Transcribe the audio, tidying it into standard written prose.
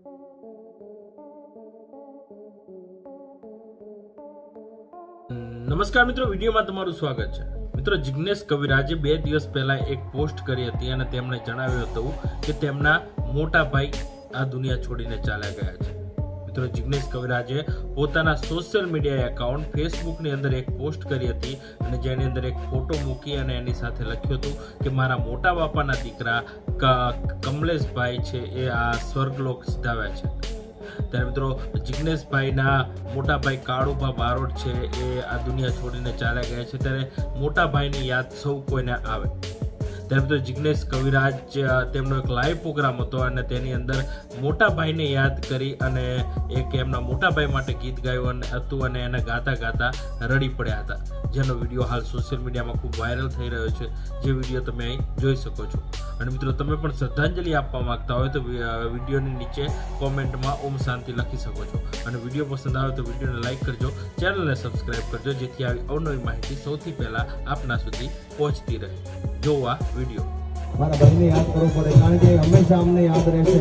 નમસ્કાર મિત્રો, વિડીયોમાં તમારું સ્વાગત છે। મિત્રો, જિગ્નેશ કવિરાજે 2 દિવસ પહેલા એક પોસ્ટ કરી હતી અને તેમણે જણાવ્યું હતું કે તેમના મોટા ભાઈ આ દુનિયા છોડીને ચાલ્યા ગયા છે। મિત્રો, જિગ્નેશ કવિરાજે પોતાના સોશિયલ મીડિયા એકાઉન્ટ ફેસબુકની અંદર એક પોસ્ટ કરી હતી અને જેની અંદર એક ફોટો મૂકી અને એની સાથે લખ્યું હતું કે મારા મોટા બાપાના દીકરા કમલેશભાઈ છે એ આ સ્વર્ગલોક સિધાવ્યા છે। ત્યારે મિત્રો, જિગ્નેશભાઈના મોટા ભાઈ કાળુભા બારોટ છે એ આ દુનિયા છોડીને ચાલ્યા ગયા છે। ત્યારે મોટા ભાઈની યાદ સૌ કોઈને આવે। ત્યારે મિત્રો, જિગ્નેશ કવિરાજ તેમનો એક લાઈવ પ્રોગ્રામ હતો અને તેની અંદર મોટા ભાઈને યાદ કરી અને એક એમના મોટા ભાઈ માટે ગીત ગાયું હતું અને એને ગાતા ગાતા રડી પડ્યા હતા, જેનો વિડીયો હાલ સોશિયલ મીડિયામાં ખૂબ વાયરલ થઈ રહ્યો છે, જે વિડીયો તમે અહીં જોઈ શકો છો। અને મિત્રો, તમે પણ શ્રદ્ધાંજલિ આપવા માંગતા હોય તો વિડીયોની નીચે કોમેન્ટમાં ઓમ શાંતિ લખી શકો છો। અને વિડીયો પસંદ આવે તો વિડીયોને લાઈક કરજો, ચેનલને સબસ્ક્રાઈબ કરજો, જેથી આવી અવનવી માહિતી સૌથી પહેલા આપના સુધી પહોંચતી રહે। જોવા વિડીયો મારા ભાઈને યાદ કરવો પડે, કારણ કે હંમેશા અમને યાદ રહેશે।